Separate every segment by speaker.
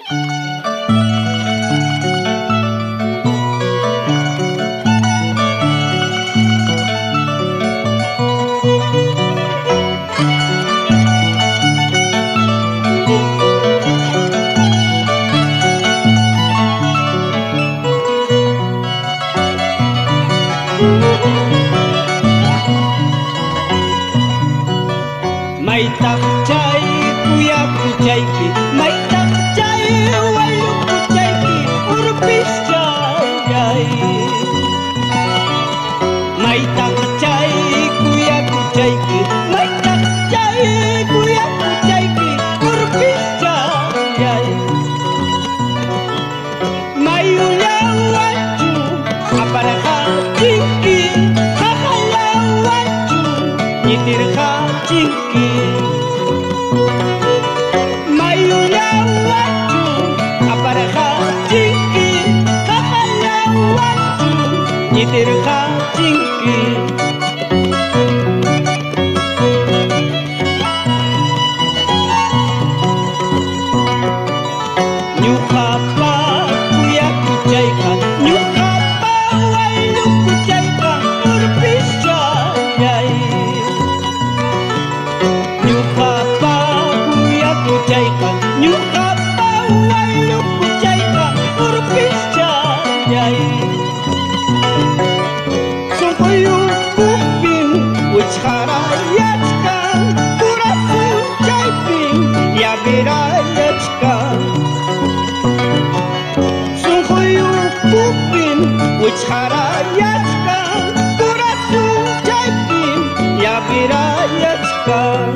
Speaker 1: May takchay kuya kuchayki, may takchay wayu kuchayki, urpis chay. May takchay kuya kuchayki, may takchay kuya kuchayki, urpis chay. May ulawachu aparaha chinki, hahalawachu nyitirha chinki. Mayulawachu aparaha chinki, hahalawachu nyitirha chinki. Ñuqapa kuya kuchayqa, ñuqapa waylu kuchayqa urpis chay. Ñuqapa kuya kuchayqa, ñuqapa waylu kuchayqa urpis chay. Sunquyukupin wichqharayachkan, corazon chaypin llaverayachkan. Sunquyukupin wichqharayachkan, corazon chaypin llaverayachkan.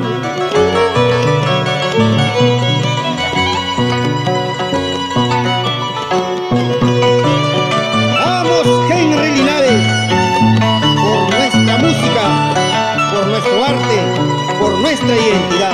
Speaker 2: Vamos, Henry Linares, por nuestra música, por nuestro arte, por nuestra identidad.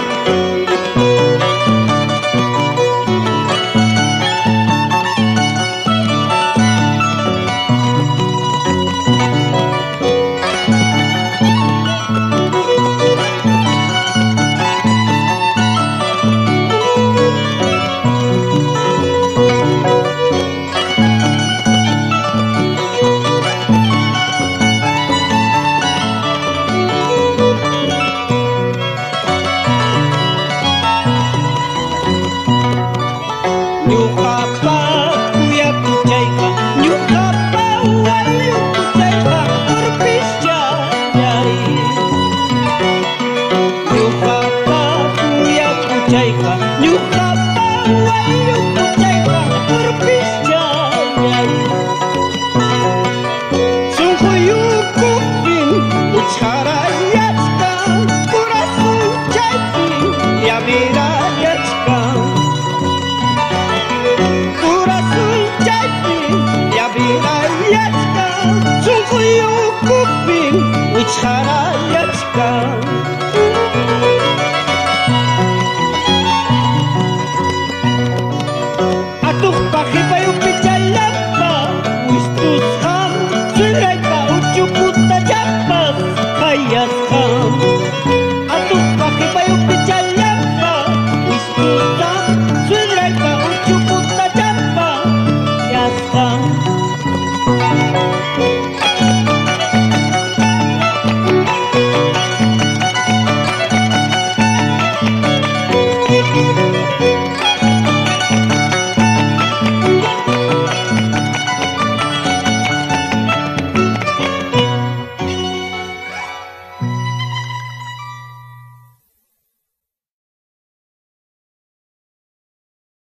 Speaker 1: Ñuqapa kuya kuchayqa, ñuqapa waylu kuchayqa urpis chay. Ñuqapa kuya kuchayqa, ñuqapa waylu